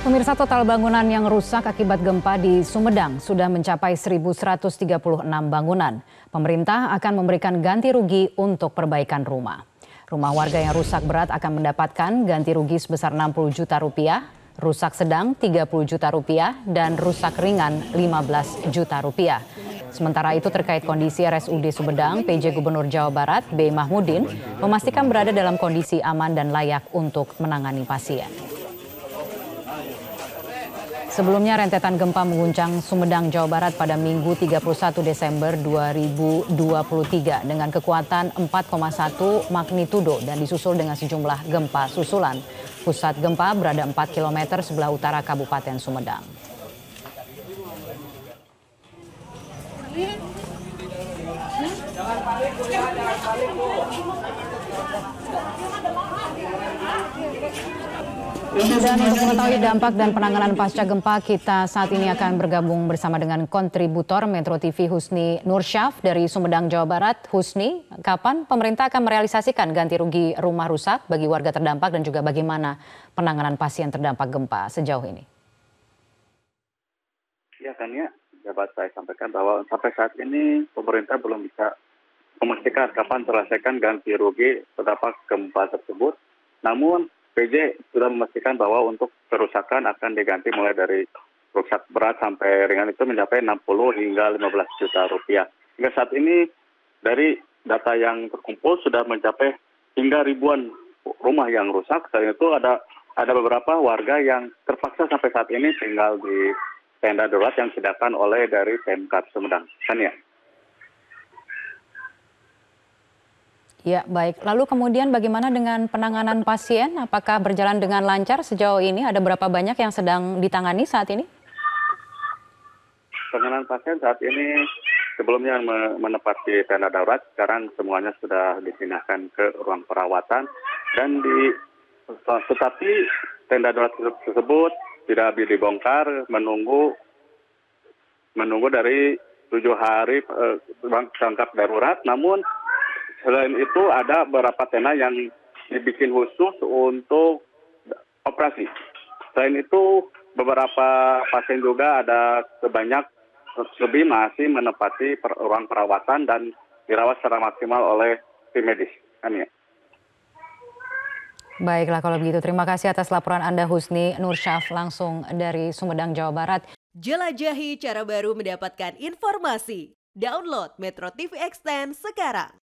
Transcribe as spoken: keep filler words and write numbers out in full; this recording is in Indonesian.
Pemirsa, total bangunan yang rusak akibat gempa di Sumedang sudah mencapai seribu seratus tiga puluh enam bangunan. Pemerintah akan memberikan ganti rugi untuk perbaikan rumah. Rumah warga yang rusak berat akan mendapatkan ganti rugi sebesar enam puluh juta rupiah, rusak sedang tiga puluh juta rupiah, dan rusak ringan lima belas juta rupiah. Sementara itu terkait kondisi R S U D Sumedang, P J Gubernur Jawa Barat B. Mahmudin memastikan berada dalam kondisi aman dan layak untuk menangani pasien. Sebelumnya rentetan gempa mengguncang Sumedang, Jawa Barat pada Minggu tiga puluh satu Desember dua ribu dua puluh tiga dengan kekuatan empat koma satu magnitudo dan disusul dengan sejumlah gempa susulan. Pusat gempa berada empat kilometer sebelah utara Kabupaten Sumedang. Dan untuk mengetahui dampak dan penanganan pasca gempa, kita saat ini akan bergabung bersama dengan kontributor Metro T V Husni Nursyaf dari Sumedang, Jawa Barat. Husni, kapan pemerintah akan merealisasikan ganti rugi rumah rusak bagi warga terdampak dan juga bagaimana penanganan pasien terdampak gempa sejauh ini? Ya kan ya, dapat saya sampaikan bahwa sampai saat ini pemerintah belum bisa memastikan kapan terselesaikan ganti rugi terdampak gempa tersebut. Namun P J sudah memastikan bahwa untuk kerusakan akan diganti mulai dari rusak berat sampai ringan itu mencapai enam puluh hingga lima belas juta rupiah. Hingga saat ini dari data yang terkumpul sudah mencapai hingga ribuan rumah yang rusak. Selain itu ada ada beberapa warga yang terpaksa sampai saat ini tinggal di tenda darurat yang disediakan oleh dari Pemkab Sumedang. Kan ya? Ya, baik. Lalu kemudian bagaimana dengan penanganan pasien? Apakah berjalan dengan lancar sejauh ini? Ada berapa banyak yang sedang ditangani saat ini? Penanganan pasien saat ini sebelumnya menempati tenda darurat, sekarang semuanya sudah dipindahkan ke ruang perawatan. Dan di tetapi tenda darurat tersebut tidak dibongkar, menunggu menunggu dari tujuh hari eh, tangkap darurat. Namun selain itu ada beberapa tenda yang dibikin khusus untuk operasi. Selain itu beberapa pasien juga ada sebanyak lebih masih menempati per, ruang perawatan dan dirawat secara maksimal oleh tim medis. Kan ya? Baiklah kalau begitu, terima kasih atas laporan Anda Husni Nursyaf langsung dari Sumedang, Jawa Barat. Jelajahi cara baru mendapatkan informasi. Download Metro T V Extend sekarang.